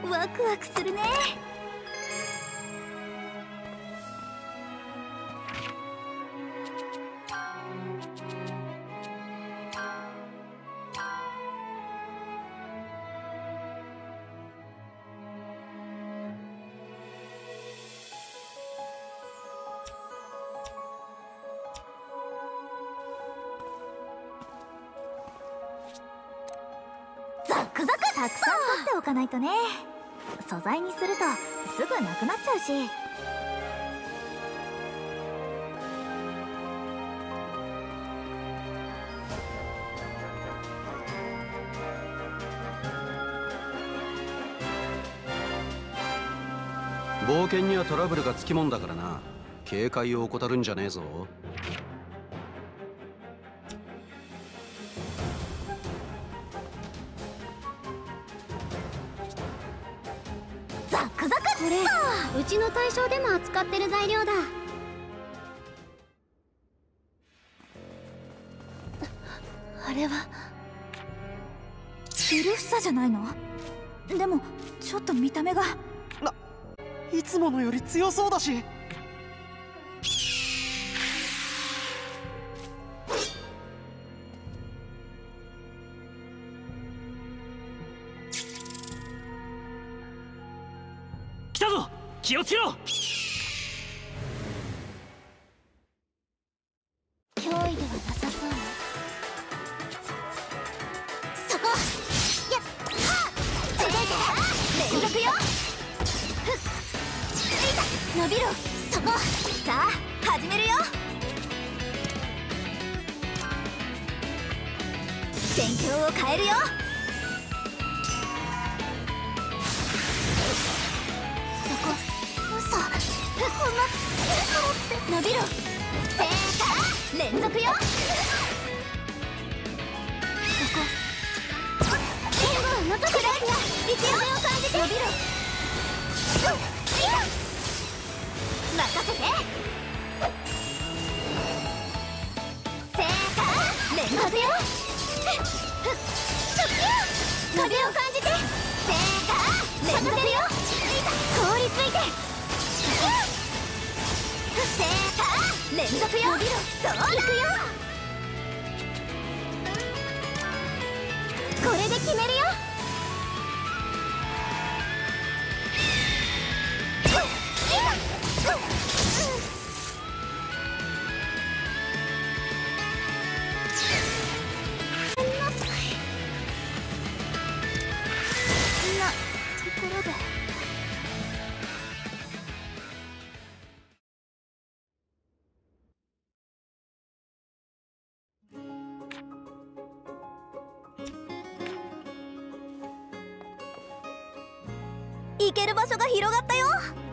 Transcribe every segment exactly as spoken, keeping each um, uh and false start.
ワクワクするね。ザクザクたくさん取っておかないとね。素材にするとすぐなくなっちゃうし。 冒険にはトラブルがつきもんだからな。警戒を怠るんじゃねえぞ。 ザクザク。これうちの大将でも扱ってる材料だ。あれはビルフサじゃないの？でもちょっと見た目が。 いつものより強そうだし。 来たぞ、気をつけろ。 脅威ではなさそう。そこやっはっ届いて連続よ。伸びろ。そこ。さあ始めるよ。戦況を変えるよ。そこ。嘘。こんな伸びろ。せーか連続よ。そこ。援護を任せろ。いけよ。を感じて伸びろ。任せて。せーか連続よ。伸びを感じて。せーか連続よ。凍りついて。せーか連続よ。伸びろ。どうだ。いくよ。これで決めるよ。行ける場所が広がったよ。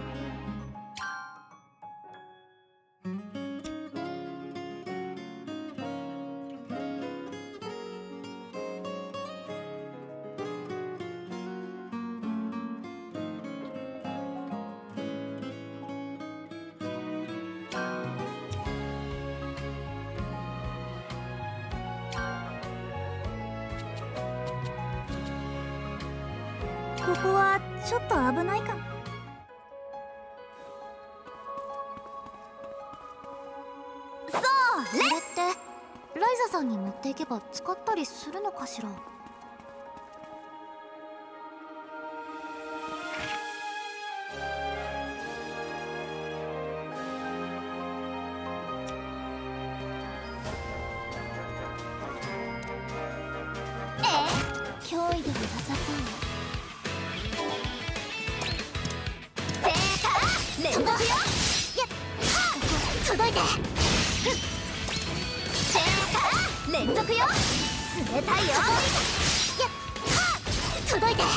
ここはちょっと危ないかも。そう、これってライザさんに持っていけば使ったりするのかしら。ええ、脅威ではなさそう。連続よ。やっ届いて。せーか連続よ。冷たいよ。やっ届いて。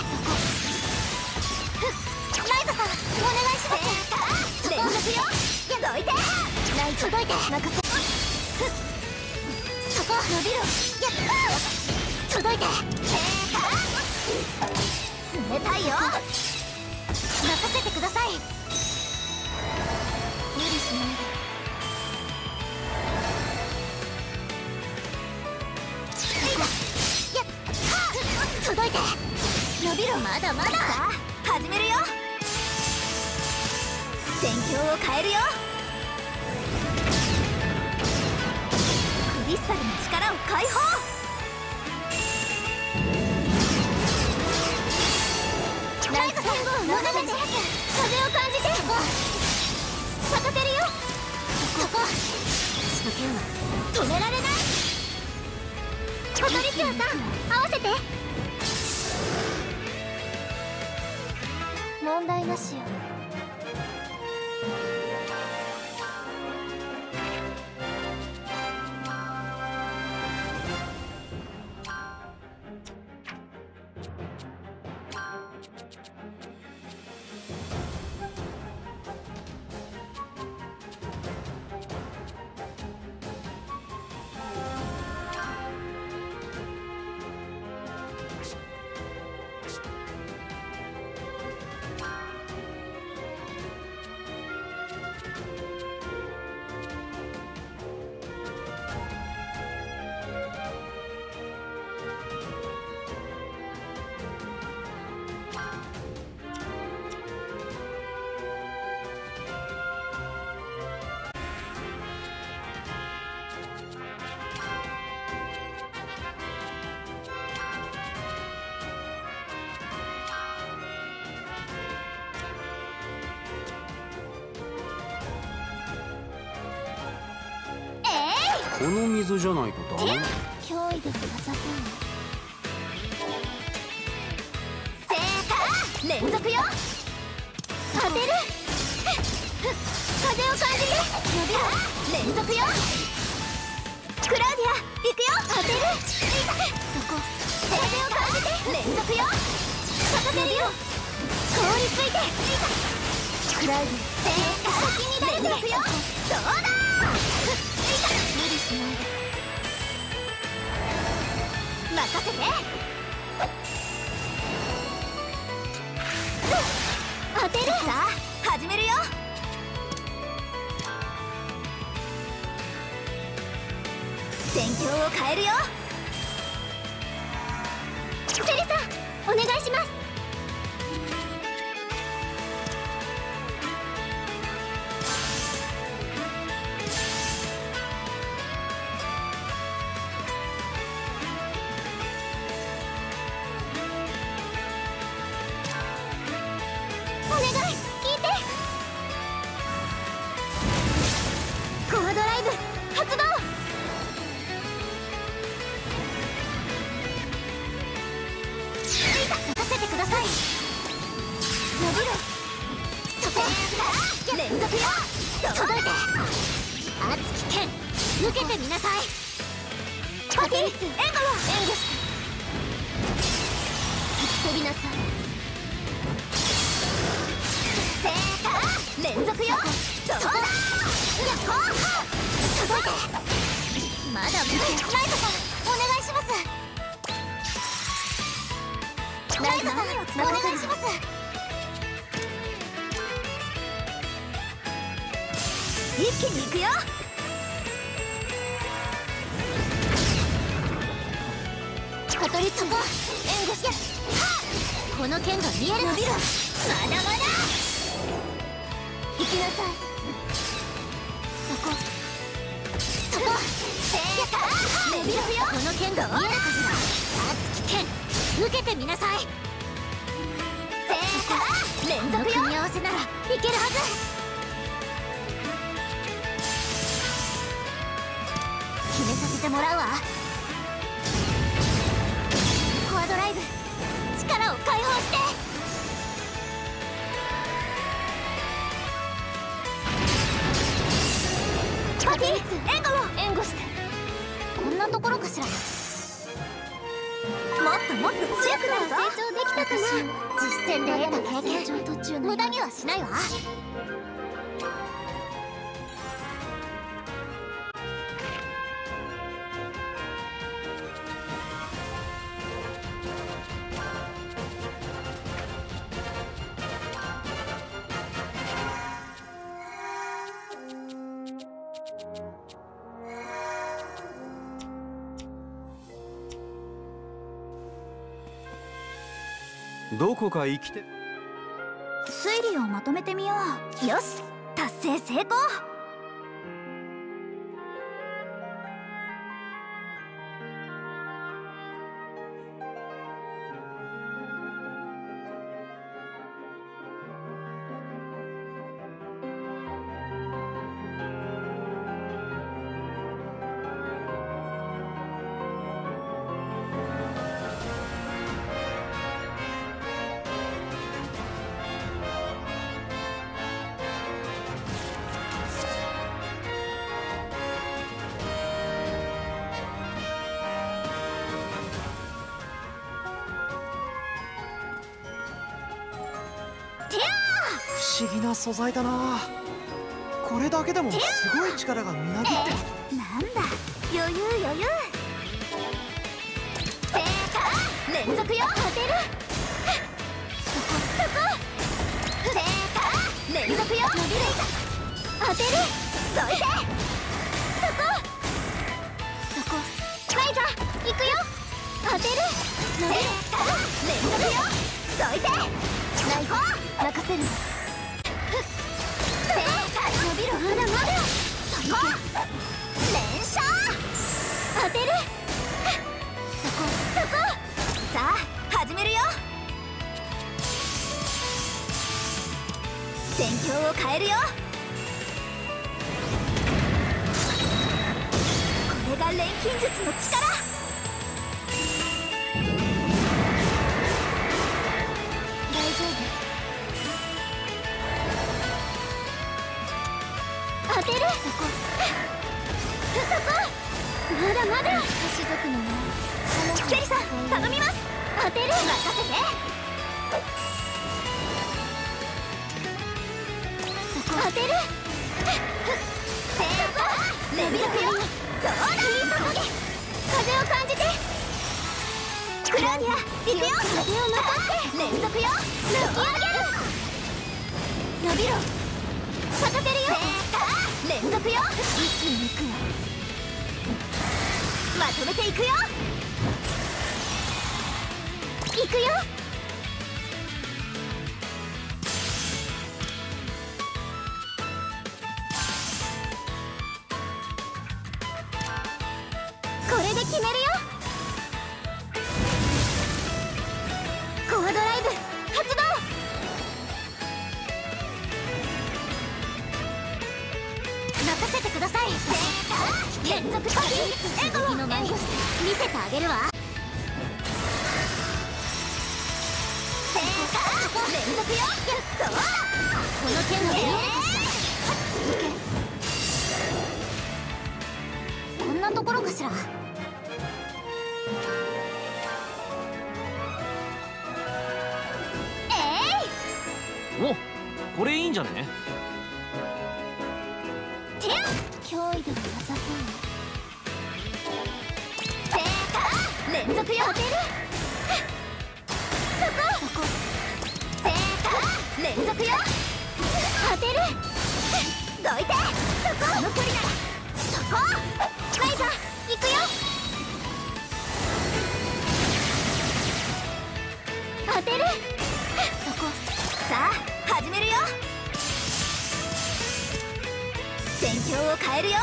ライザさんお願いします。せーか連続よ。どいて。ライ届いて。任せ。そこ伸びろ。やっ届いて。せーか冷たいよ。任せてください。無理しないで。届いて。伸びろ。まだまだ。さあ境を変えるよ。クリスタルの力を解放。ライトさんを任せて。風を感じて。咲かせるよ。そこ私の剣は止められない。パトリシアさん合わせて。問題なしよ。 この水じゃないとダメ。 脅威ではなさそうね。正解。連続よ。当てる。風を感じて。伸びろ。連続よ。クラウディア行くよ。当てる。そこ風を感じて。連続よ。咲かせるよ。凍りついて。クラウディア先に連続よ。どうだ。無理しないで。任せて。当てる。さあ始めるよ。戦況を変えるよ。セリさんお願いします。連続よ。届いて。熱き剣受けてみなさい。パティリツ援護を援護して吹き飛びなさい。正解。連続よ。そうだ。やっほー届いて。まだ無理。ライトさんお願いします。ライトさんお願いします。一気に行くよ。カトリツも援護して。この剣が見える。伸びろ。まだまだ行きなさい。そこそこ正解。伸びろよ。この剣が見えるかしら。熱き剣受けてみなさい。正解。連続よ。組み合わせならいけるはず。決めさせてもらうわ。コアドライブ力を解放して。パティリツ援護を援護して。こんなところかしら。もっともっと強くなるぞ。成長できたかな。実戦で得た経験無駄にはしないわ。 どこか生きて。 推理をまとめてみよう。よし達成成功。 不思議な素材だな。これだけでもすごい力がみなぎって。 なんだ余裕余裕。正解連続よ。当てる。そこそこ。正解連続よ。伸びる。当てる。どいて。そこそこ。ライザ行くよ。当てる。伸びる。連続よ。どいて。ライザ任せる。伸びる。まだまだ。そこ連射。当てる。そこそこ。さあ始めるよ。戦況を変えるよ。これが錬金術の力。大丈夫。当てる。そこそこ。まだまだ。家族のセリさん頼みます。当てる。任せて。そこ当てる。正解連続よ。どうだ。風を感じて。クラウディア行くよ。風をまとって連続よ。抜き上げる。伸びろ。咲かせるよ。連続よ。息抜くよ。まとめていくよ。いくよ。これで決めるよ。コアドライブ発動。任せてください。連続パス。エゴの前に見せてあげるわ。正解連続よ。どうだ。この剣の見えるかしら。こんなところかしら。えい。 お、これいいんじゃね。 脅威ではなさそう。正解連続よ。当てる。そこそこ。正解連続よ。当てる。どいて。そこその距離なら。そこライザ行くよ。当てる。そこさあ始めるよ。戦況を変えるよ。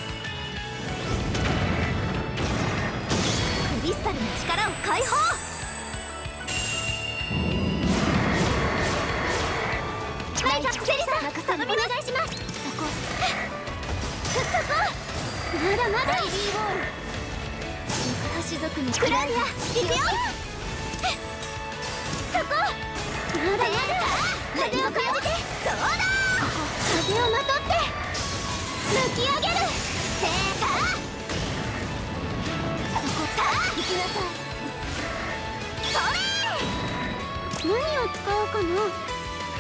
クリスタルの力を解放。ライザセリさん頼みます。お願いします。そこそこ。まだまだ。ライリーウォール星族のクラウディア行くよ。そこまだまだ。連続よ。どうだ。風をまとって抜き上げる。正解。そこから行きなさい。それ。何を使おうかな。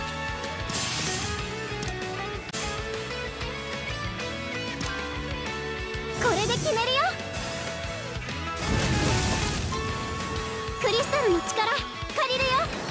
これで決めるよ。クリスタルの力借りるよ。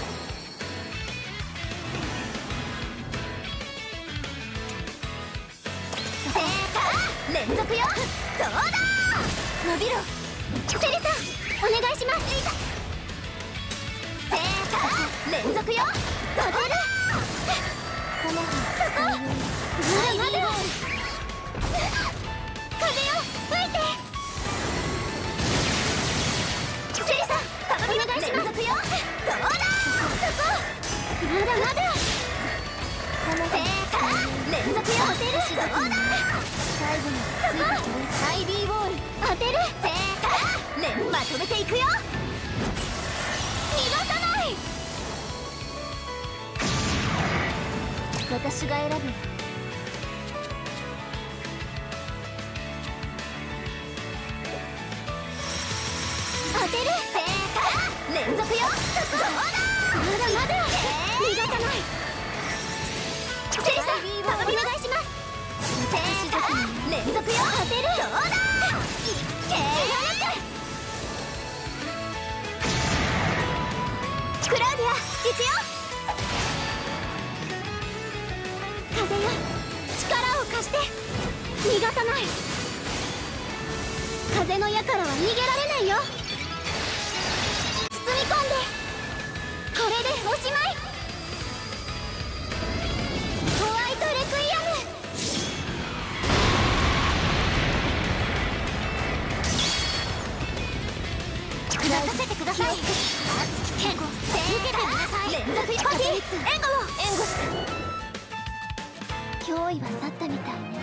正解連続よ。どうだ。伸びろ。セリさんお願いします。正解連続よ。どうだ。 まだ風よ吹いて。セリさん鏡お願いします。連続よ。どうだそこ。まだまだせーか連続よ。当てる。どうだ最後にアイビーウォール当てる。せーか連まとめていくよ。逃がさない。私が選ぶ。当てる。せーか連続よ。どうだまだまだ逃がさない。セリさん鏡お願いします。せーか連続よ。当てる。どうだいっけークラウディア行くよ。風よ力を貸して。逃がさない。風の矢からは逃げられないよ。包み込んでこれでおしまい。ホワイトレクイアム。任せてください。受けてください。連続パティ援護を援護した。脅威は去ったみたいね。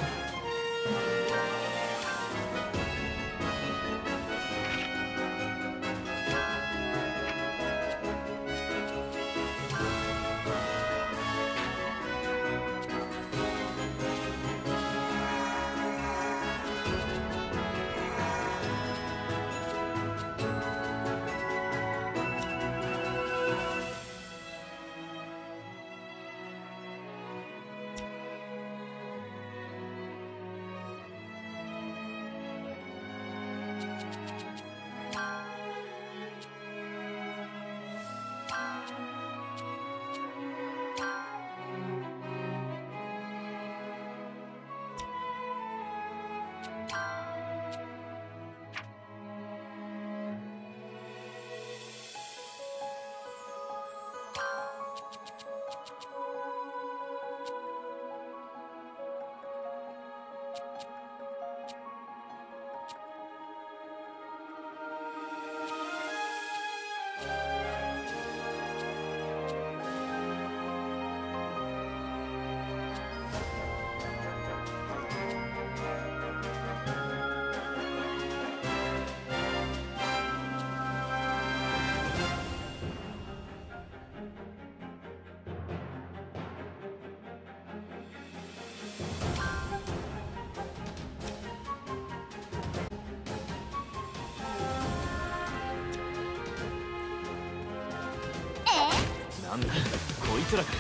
なんだこいつらかよ。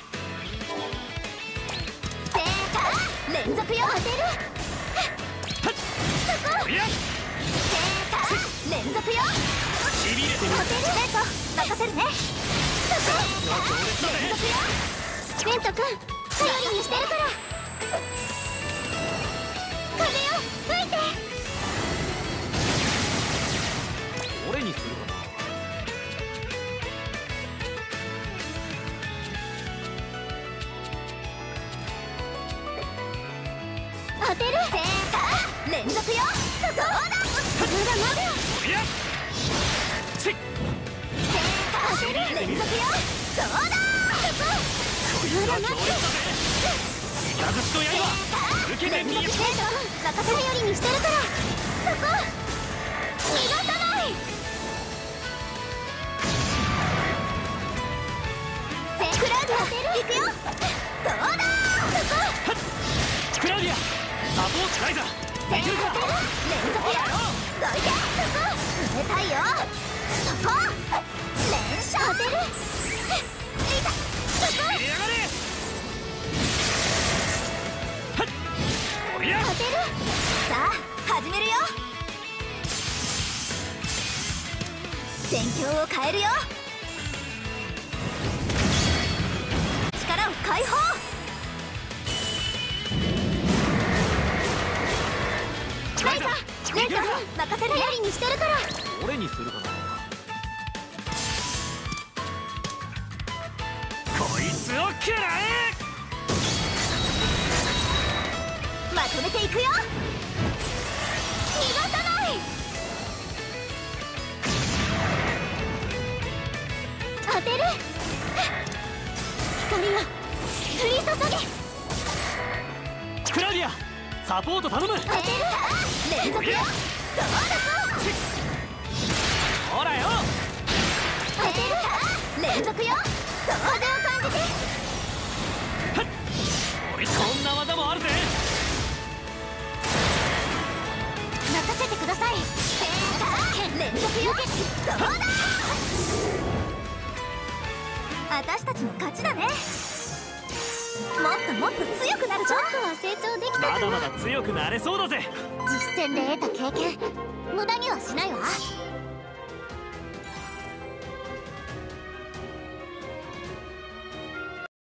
せーか連続よ。当てる。そこ。せーか連続よ。 しびれてる。 当てる。レント任せるね。そこ。連続よ。レント君頼りにしてるから。風よ吹いて。 俺にするかな。 当てる。せーか連続よ。そこ。どうだまだまだ。 いやせいせーか当てる。連続よ。どうだそこ。 こいつは強烈だぜ。イカズチの刃受けてみよう。 任せ頼りにしてるから。そこ逃がさない。せークラウディア行くよ。どうだそこ。 クラウディアサポートライザーできるか。 連続よ。どいてそこ。冷たいよ。そこ連射当てる。いたそこ。 入れやがれ。おりゃ当てる。さあ始めるよ。戦況を変えるよ。力を解放。ライザーレンタ任せ頼りにしてるから。 俺にするかな。こいつをくらえ。 まとめていくよ。逃がさない。当てる。光を降り注げ。 クラウディアサポート頼む。 当てる。連続よ。どうだ。 ほらよ。 当てる。連続よ。風を感じて。 俺こんな技もあるぜ。 任せてください。連続よ。どうだ。私たちの勝ちだね。もっともっと強くなるぞ。ちょっとは成長できたかな。 まだまだ強くなれそうだぜ。 実戦で得た経験無駄にはしないわ。